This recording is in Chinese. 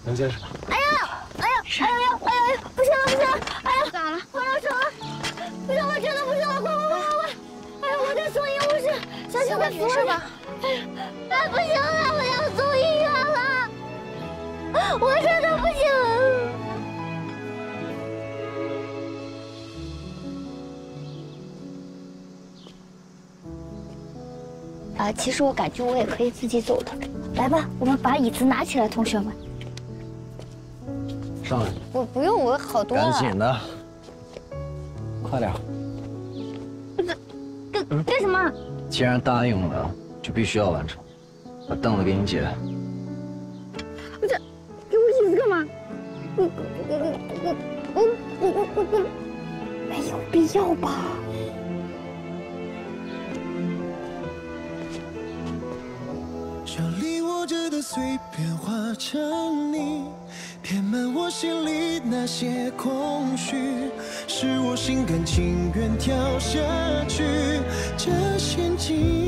能坚持。 哎呀，不行了！哎呀，咋了？我要手了！不行了，真的不行了！快！哎呀，我得送医务室，小心快扶着吧！哎，不行了，我要送医院了！我真的不行了。其实我感觉我也可以自己走的。来吧，我们把椅子拿起来，同学们。 上来。 我不用，我好多了。 赶紧的，快点。 干什么？ 既然答应了，就必须要完成。把凳子给你姐。 给我椅子干嘛？没有必要吧？ 手里握着的碎片化成泥，填满我心里那些空虚，是我心甘情愿跳下去，这陷阱。